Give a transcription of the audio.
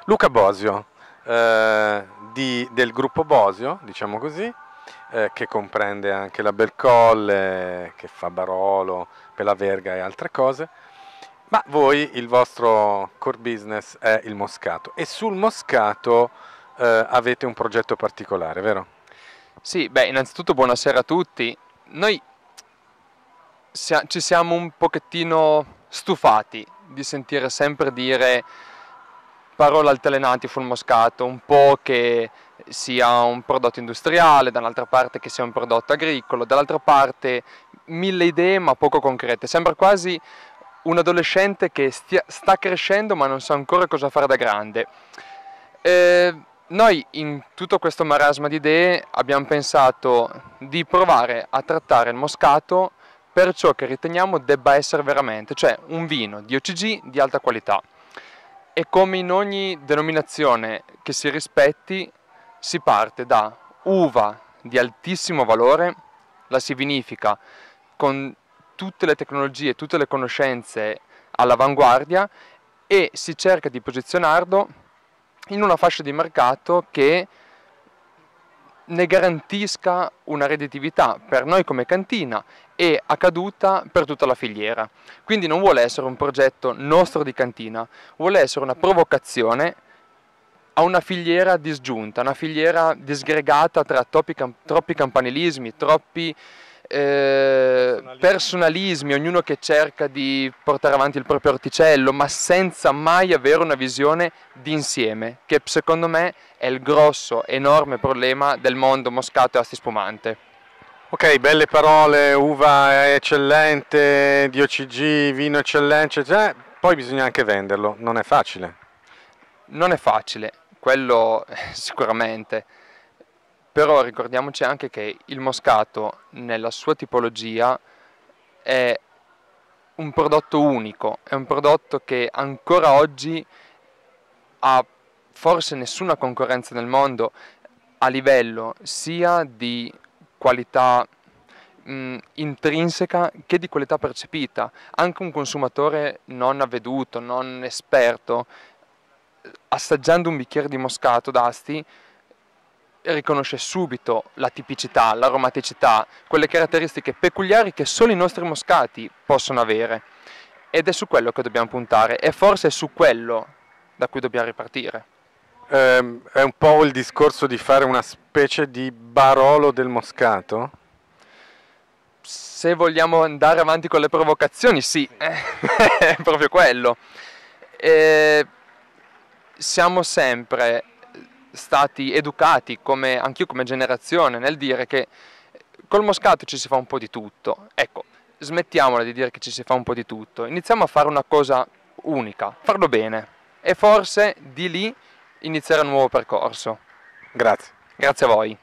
Luca Bosio, del gruppo Bosio, diciamo così, che comprende anche la Belcolle, che fa Barolo, Pela Verga e altre cose. Ma voi, il vostro core business è il Moscato e sul Moscato avete un progetto particolare, vero? Sì, beh, innanzitutto buonasera a tutti. Noi ci siamo un pochettino stufati di sentire sempre dire parole altalenanti sul Moscato, un po' che sia un prodotto industriale, dall'altra parte che sia un prodotto agricolo, dall'altra parte mille idee ma poco concrete. Sembra quasi un adolescente che sta crescendo ma non sa ancora cosa fare da grande. Noi in tutto questo marasma di idee abbiamo pensato di provare a trattare il Moscato per ciò che riteniamo debba essere veramente, cioè un vino di OCG di alta qualità. E come in ogni denominazione che si rispetti, si parte da uva di altissimo valore, la si vinifica con tutte le tecnologie, tutte le conoscenze all'avanguardia e si cerca di posizionarlo in una fascia di mercato che ne garantisca una redditività per noi come cantina e a caduta per tutta la filiera. Quindi non vuole essere un progetto nostro di cantina, vuole essere una provocazione a una filiera disgiunta, una filiera disgregata tra troppi campanilismi, troppi personalismi, ognuno che cerca di portare avanti il proprio orticello, ma senza mai avere una visione d'insieme, che secondo me è il grosso, enorme problema del mondo moscato e asti spumante. Ok, belle parole, uva eccellente, DOCG, vino eccellente, cioè, poi bisogna anche venderlo, non è facile. Non è facile, quello sicuramente, però ricordiamoci anche che il moscato nella sua tipologia è un prodotto unico, è un prodotto che ancora oggi ha forse nessuna concorrenza nel mondo a livello sia di qualità intrinseca che di qualità percepita. Anche un consumatore non avveduto, non esperto, assaggiando un bicchiere di moscato d'Asti riconosce subito la tipicità, l'aromaticità, quelle caratteristiche peculiari che solo i nostri moscati possono avere. Ed è su quello che dobbiamo puntare e forse è su quello da cui dobbiamo ripartire. È un po' il discorso di fare una specie di Barolo del Moscato? Se vogliamo andare avanti con le provocazioni, sì, è proprio quello. Siamo sempre stati educati, come anch'io come generazione, nel dire che col moscato ci si fa un po' di tutto. Ecco, smettiamola di dire che ci si fa un po' di tutto, iniziamo a fare una cosa unica, farlo bene e forse di lì iniziare un nuovo percorso. Grazie. Grazie a voi.